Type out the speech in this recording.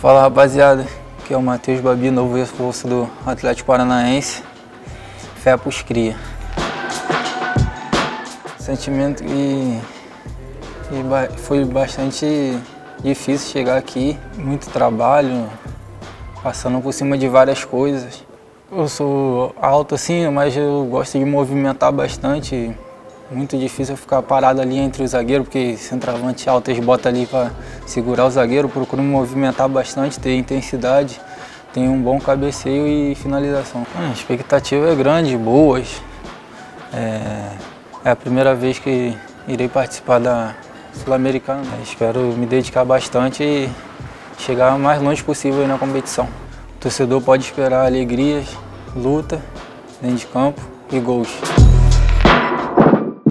Fala, rapaziada, aqui é o Matheus Babi, novo reforço do Atlético Paranaense. Fé pros cria. Sentimento que foi bastante difícil chegar aqui, muito trabalho, passando por cima de várias coisas. Eu sou alto assim, mas eu gosto de movimentar bastante. Muito difícil eu ficar parado ali entre os zagueiros, porque centroavante alto eles botam ali para segurar o zagueiro. Procuro me movimentar bastante, ter intensidade, ter um bom cabeceio e finalização. A expectativa é grande, boas. É a primeira vez que irei participar da Sul-Americana. Espero me dedicar bastante e chegar o mais longe possível aí na competição. O torcedor pode esperar alegrias, luta dentro de campo e gols.